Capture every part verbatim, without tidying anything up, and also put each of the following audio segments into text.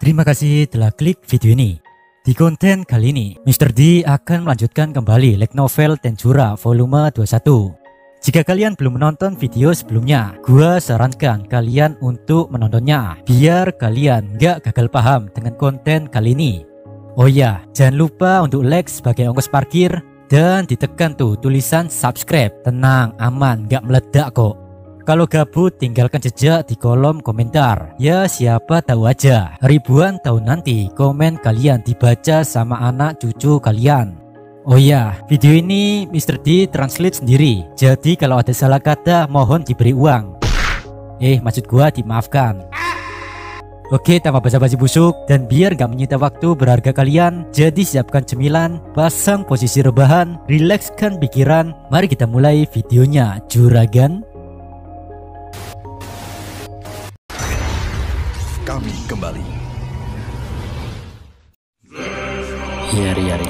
Terima kasih telah klik video ini. Di konten kali ini, mister D akan melanjutkan kembali light novel Tensura volume dua puluh satu. Jika kalian belum menonton video sebelumnya, gua sarankan kalian untuk menontonnya biar kalian gak gagal paham dengan konten kali ini. Oh ya, jangan lupa untuk like sebagai ongkos parkir dan ditekan tuh tulisan subscribe. Tenang, aman, gak meledak kok. Kalau gabut tinggalkan jejak di kolom komentar. Ya siapa tahu aja ribuan tahun nanti komen kalian dibaca sama anak cucu kalian. Oh ya, video ini mister D translate sendiri. Jadi kalau ada salah kata mohon diberi uang. Eh maksud gua dimaafkan. Oke, tanpa basa-basi busuk dan biar gak menyita waktu berharga kalian, jadi siapkan cemilan, pasang posisi rebahan, rilekskan pikiran. Mari kita mulai videonya, juragan. Kami kembali. Yari-yari.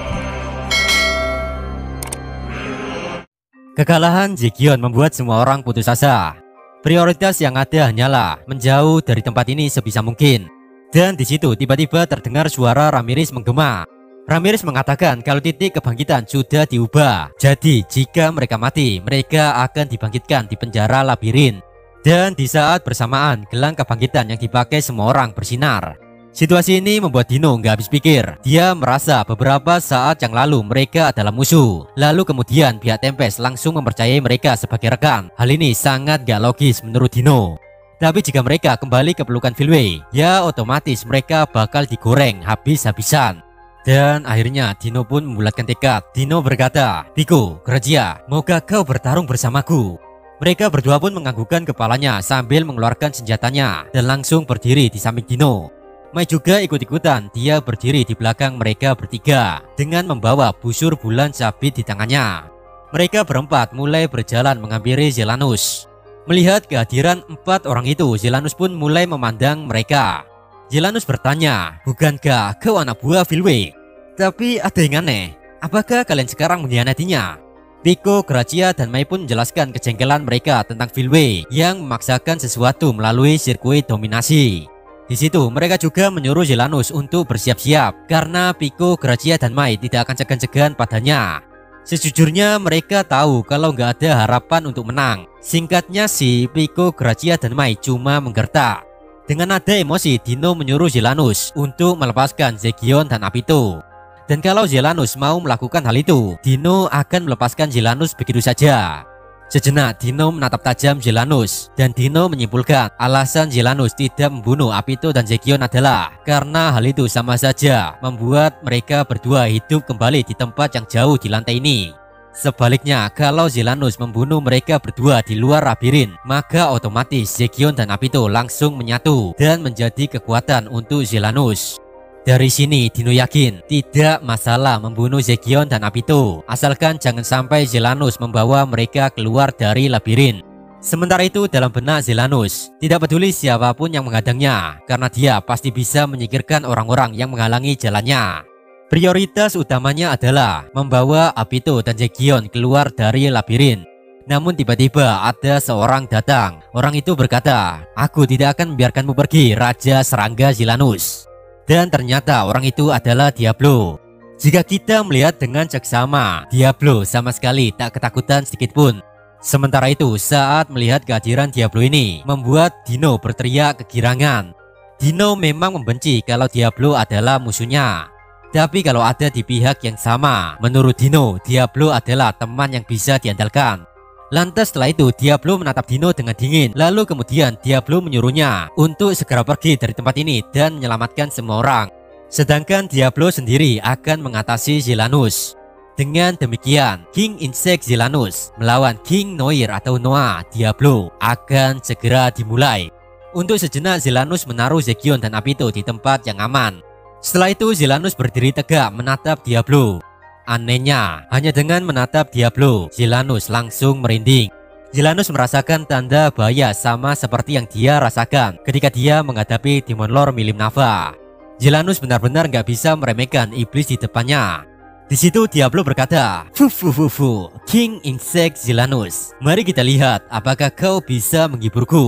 Kekalahan Jaegeon membuat semua orang putus asa. Prioritas yang ada hanyalah menjauh dari tempat ini sebisa mungkin. Dan di situ tiba-tiba terdengar suara Ramirez menggema. Ramirez mengatakan kalau titik kebangkitan sudah diubah. Jadi jika mereka mati, mereka akan dibangkitkan di penjara labirin. Dan di saat bersamaan, gelang kebangkitan yang dipakai semua orang bersinar. Situasi ini membuat Dino nggak habis pikir. Dia merasa beberapa saat yang lalu mereka adalah musuh. Lalu kemudian pihak Tempest langsung mempercayai mereka sebagai rekan. Hal ini sangat gak logis menurut Dino. Tapi jika mereka kembali ke pelukan Philway, ya otomatis mereka bakal digoreng habis-habisan. Dan akhirnya Dino pun membulatkan tekad. Dino berkata, "Pico, Grajia, maukah kau bertarung bersamaku?" Mereka berdua pun menganggukkan kepalanya sambil mengeluarkan senjatanya dan langsung berdiri di samping Dino. Mai juga ikut-ikutan, dia berdiri di belakang mereka bertiga dengan membawa busur bulan sabit di tangannya. Mereka berempat mulai berjalan menghampiri Zelanus. Melihat kehadiran empat orang itu, Zelanus pun mulai memandang mereka. Zelanus bertanya, "Bukankah kau anak buah Philway? Tapi ada yang aneh, apakah kalian sekarang mengkhianatinya?" Pico, Grajia, dan Mai pun menjelaskan kejengkelan mereka tentang Philway yang memaksakan sesuatu melalui sirkuit dominasi. Di situ mereka juga menyuruh Zelanus untuk bersiap-siap karena Pico, Grajia, dan Mai tidak akan segan-segan padanya. Sejujurnya mereka tahu kalau nggak ada harapan untuk menang. Singkatnya sih, Pico, Grajia, dan Mai cuma menggertak. Dengan nada emosi, Dino menyuruh Zelanus untuk melepaskan Jaegeon dan Apito. Dan kalau Zelanus mau melakukan hal itu, Dino akan melepaskan Zelanus begitu saja. Sejenak Dino menatap tajam Zelanus, dan Dino menyimpulkan alasan Zelanus tidak membunuh Apito dan Jaegeon adalah karena hal itu sama saja membuat mereka berdua hidup kembali di tempat yang jauh di lantai ini. Sebaliknya, kalau Zelanus membunuh mereka berdua di luar labirin, maka otomatis Jaegeon dan Apito langsung menyatu dan menjadi kekuatan untuk Zelanus. Dari sini Dino yakin tidak masalah membunuh Jaegeon dan Apito, asalkan jangan sampai Zelanus membawa mereka keluar dari labirin. Sementara itu dalam benak Zelanus, tidak peduli siapapun yang menghadangnya, karena dia pasti bisa menyingkirkan orang-orang yang menghalangi jalannya. Prioritas utamanya adalah membawa Apito dan Jaegeon keluar dari labirin. Namun tiba-tiba ada seorang datang. Orang itu berkata, "Aku tidak akan membiarkanmu pergi, Raja Serangga Zelanus." Dan ternyata orang itu adalah Diablo. Jika kita melihat dengan seksama, Diablo sama sekali tak ketakutan sedikit pun. Sementara itu saat melihat kehadiran Diablo ini membuat Dino berteriak kegirangan. Dino memang membenci kalau Diablo adalah musuhnya. Tapi kalau ada di pihak yang sama, menurut Dino, Diablo adalah teman yang bisa diandalkan. Lantas setelah itu Diablo menatap Dino dengan dingin. Lalu kemudian Diablo menyuruhnya untuk segera pergi dari tempat ini dan menyelamatkan semua orang. Sedangkan Diablo sendiri akan mengatasi Zelanus. Dengan demikian, King Insect Zelanus melawan King Noir atau Noah Diablo akan segera dimulai. Untuk sejenak Zelanus menaruh Jaegeon dan Apito di tempat yang aman. Setelah itu Zelanus berdiri tegak menatap Diablo. Anehnya, hanya dengan menatap Diablo, Zelanus langsung merinding. Zelanus merasakan tanda bahaya sama seperti yang dia rasakan ketika dia menghadapi Demon Lord Milim Nava. Zelanus benar-benar gak bisa meremehkan iblis di depannya. Di situ Diablo berkata, "Fu fu fu fu, King Insect Zelanus, mari kita lihat apakah kau bisa menghiburku."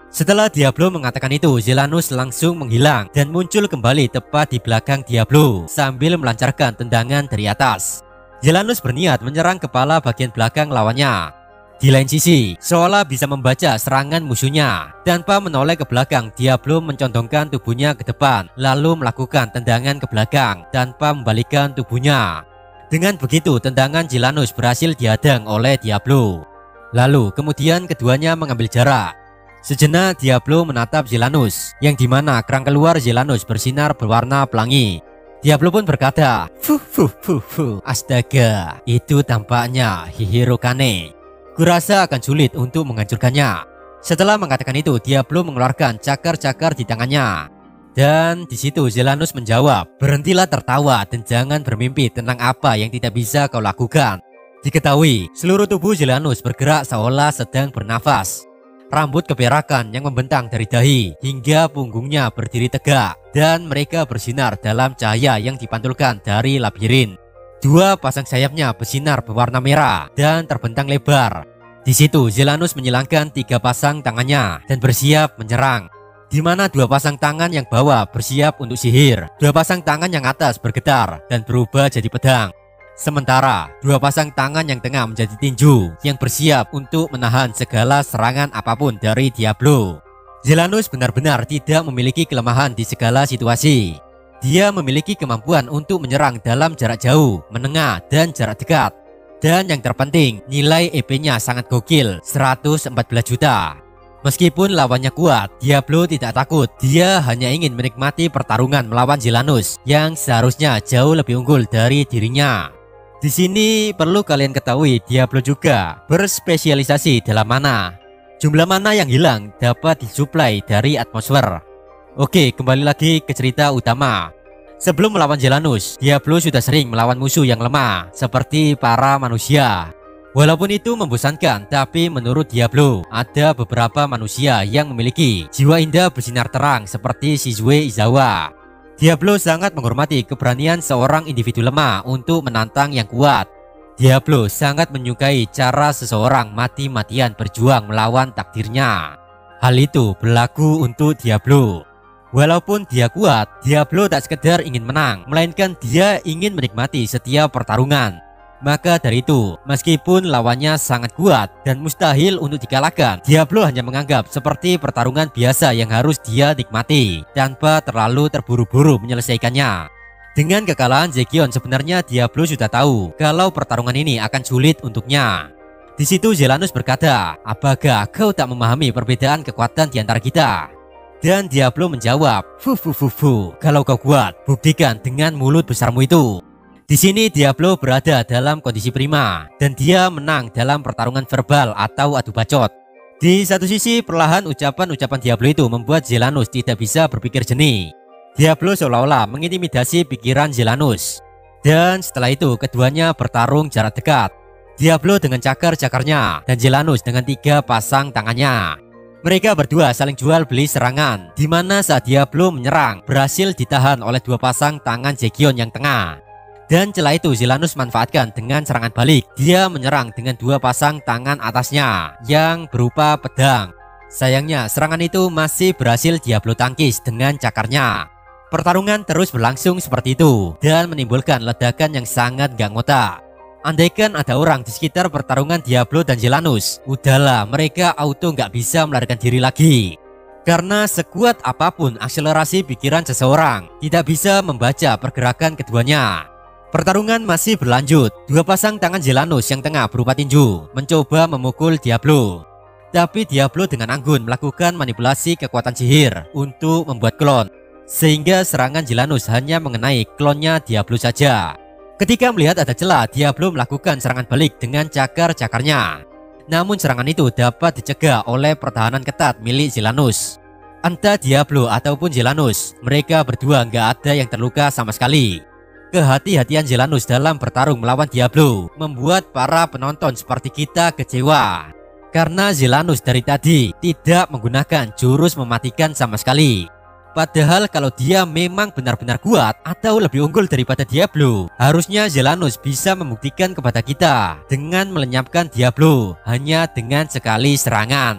Setelah Diablo mengatakan itu, Zelanus langsung menghilang dan muncul kembali tepat di belakang Diablo sambil melancarkan tendangan dari atas. Zelanus berniat menyerang kepala bagian belakang lawannya. Di lain sisi, seolah bisa membaca serangan musuhnya. Tanpa menoleh ke belakang, Diablo mencondongkan tubuhnya ke depan, lalu melakukan tendangan ke belakang tanpa membalikkan tubuhnya. Dengan begitu, tendangan Zelanus berhasil dihadang oleh Diablo. Lalu, kemudian keduanya mengambil jarak. Sejenak Diablo menatap Zelanus, yang dimana kerang keluar Zelanus bersinar berwarna pelangi. Diablo pun berkata, "Fuh, fuh, fuh, fuh, astaga, itu tampaknya Hihirokane. Kurasa akan sulit untuk menghancurkannya." Setelah mengatakan itu, Diablo mengeluarkan cakar-cakar di tangannya. Dan di situ Zelanus menjawab, "Berhentilah tertawa dan jangan bermimpi tentang apa yang tidak bisa kau lakukan." Diketahui, seluruh tubuh Zelanus bergerak seolah sedang bernafas. Rambut keberakan yang membentang dari dahi hingga punggungnya berdiri tegak, dan mereka bersinar dalam cahaya yang dipantulkan dari labirin. Dua pasang sayapnya bersinar berwarna merah dan terbentang lebar. Di situ Zelanus menyilangkan tiga pasang tangannya dan bersiap menyerang. Di mana dua pasang tangan yang bawah bersiap untuk sihir, dua pasang tangan yang atas bergetar dan berubah jadi pedang. Sementara dua pasang tangan yang tengah menjadi tinju yang bersiap untuk menahan segala serangan apapun dari Diablo. Zelanus benar-benar tidak memiliki kelemahan di segala situasi. Dia memiliki kemampuan untuk menyerang dalam jarak jauh, menengah, dan jarak dekat. Dan yang terpenting, nilai E P-nya sangat gokil, seratus empat belas juta. Meskipun lawannya kuat, Diablo tidak takut. Dia hanya ingin menikmati pertarungan melawan Zelanus yang seharusnya jauh lebih unggul dari dirinya. Di sini perlu kalian ketahui, Diablo juga berspesialisasi dalam mana. Jumlah mana yang hilang dapat disuplai dari atmosfer. Oke, kembali lagi ke cerita utama. Sebelum melawan Zelanus, Diablo sudah sering melawan musuh yang lemah seperti para manusia. Walaupun itu membosankan, tapi menurut Diablo ada beberapa manusia yang memiliki jiwa indah bersinar terang seperti Shizue Izawa. Diablo sangat menghormati keberanian seorang individu lemah untuk menantang yang kuat. Diablo sangat menyukai cara seseorang mati-matian berjuang melawan takdirnya. Hal itu berlaku untuk Diablo. Walaupun dia kuat, Diablo tak sekedar ingin menang, melainkan dia ingin menikmati setiap pertarungan. Maka dari itu, meskipun lawannya sangat kuat dan mustahil untuk dikalahkan, Diablo hanya menganggap seperti pertarungan biasa yang harus dia nikmati, tanpa terlalu terburu-buru menyelesaikannya. Dengan kekalahan Zekion, sebenarnya Diablo sudah tahu kalau pertarungan ini akan sulit untuknya. Di situ Zelanus berkata, "Apakah kau tak memahami perbedaan kekuatan di antara kita?" Dan Diablo menjawab, "Fuh, fuh, fuh, fuh. Kalau kau kuat, buktikan dengan mulut besarmu itu." Di sini Diablo berada dalam kondisi prima dan dia menang dalam pertarungan verbal atau adu bacot. Di satu sisi, perlahan ucapan-ucapan Diablo itu membuat Zelanus tidak bisa berpikir jernih. Diablo seolah-olah mengintimidasi pikiran Zelanus. Dan setelah itu keduanya bertarung jarak dekat. Diablo dengan cakar-cakarnya dan Zelanus dengan tiga pasang tangannya. Mereka berdua saling jual beli serangan, di mana saat Diablo menyerang berhasil ditahan oleh dua pasang tangan Zekion yang tengah. Dan setelah itu Zelanus manfaatkan dengan serangan balik. Dia menyerang dengan dua pasang tangan atasnya yang berupa pedang. Sayangnya serangan itu masih berhasil Diablo tangkis dengan cakarnya. Pertarungan terus berlangsung seperti itu dan menimbulkan ledakan yang sangat gak ngotak. Andaikan ada orang di sekitar pertarungan Diablo dan Zelanus, udahlah mereka auto nggak bisa melarikan diri lagi. Karena sekuat apapun akselerasi pikiran seseorang, tidak bisa membaca pergerakan keduanya. Pertarungan masih berlanjut. Dua pasang tangan Zelanus yang tengah berupa tinju mencoba memukul Diablo. Tapi Diablo dengan anggun melakukan manipulasi kekuatan sihir untuk membuat klon, sehingga serangan Zelanus hanya mengenai klonnya Diablo saja. Ketika melihat ada celah, Diablo melakukan serangan balik dengan cakar-cakarnya. Namun serangan itu dapat dicegah oleh pertahanan ketat milik Zelanus. Entah Diablo ataupun Zelanus, mereka berdua nggak ada yang terluka sama sekali. Kehati-hatian Zelanus dalam bertarung melawan Diablo membuat para penonton seperti kita kecewa. Karena Zelanus dari tadi tidak menggunakan jurus mematikan sama sekali. Padahal kalau dia memang benar-benar kuat atau lebih unggul daripada Diablo, harusnya Zelanus bisa membuktikan kepada kita dengan melenyapkan Diablo hanya dengan sekali serangan.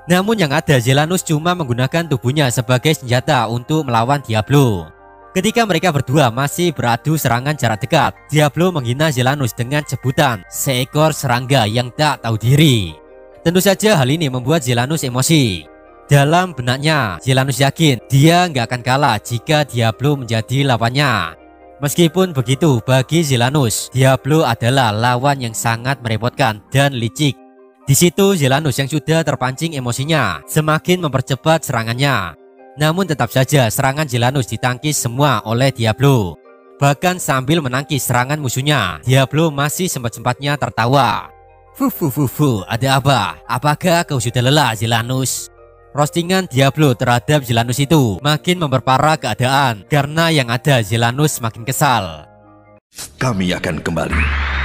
Namun yang ada Zelanus cuma menggunakan tubuhnya sebagai senjata untuk melawan Diablo. Ketika mereka berdua masih beradu serangan jarak dekat, Diablo menghina Zelanus dengan sebutan seekor serangga yang tak tahu diri. Tentu saja hal ini membuat Zelanus emosi. Dalam benaknya, Zelanus yakin dia nggak akan kalah jika Diablo menjadi lawannya. Meskipun begitu, bagi Zelanus, Diablo adalah lawan yang sangat merepotkan dan licik. Di situ Zelanus yang sudah terpancing emosinya semakin mempercepat serangannya. Namun tetap saja serangan Zelanus ditangkis semua oleh Diablo. Bahkan sambil menangkis serangan musuhnya, Diablo masih sempat-sempatnya tertawa. Fuh, fuh, fuh, fuh, ada apa? Apakah kau sudah lelah, Zelanus? Roastingan Diablo terhadap Zelanus itu makin memperparah keadaan karena yang ada Zelanus makin kesal. Kami akan kembali.